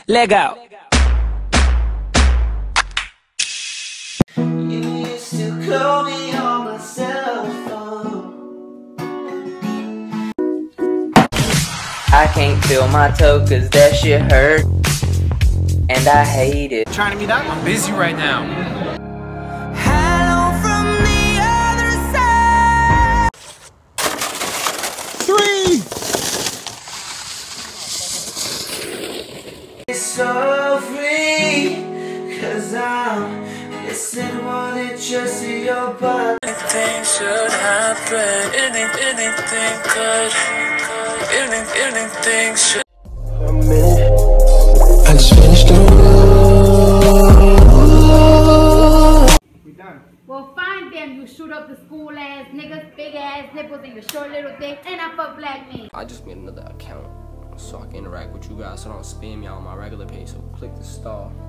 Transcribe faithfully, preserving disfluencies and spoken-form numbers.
Leg out. You used to call me on my cell phone. I can't feel my toe cause that shit hurt, and I hate it. Trying to meet up? I'm busy right now. Hello from the other side. Three! It's so free, cause I'm missing more than just your body. Anything should happen, Any, anything could, Any, anything should. I'm in. I just finished the We done. Well, find them, you shoot up the school ass niggas, big ass nipples, and your short little dick, and I fuck black men. I just made another account so I can interact with you guys so I don't spam y'all on my regular page, so click the star.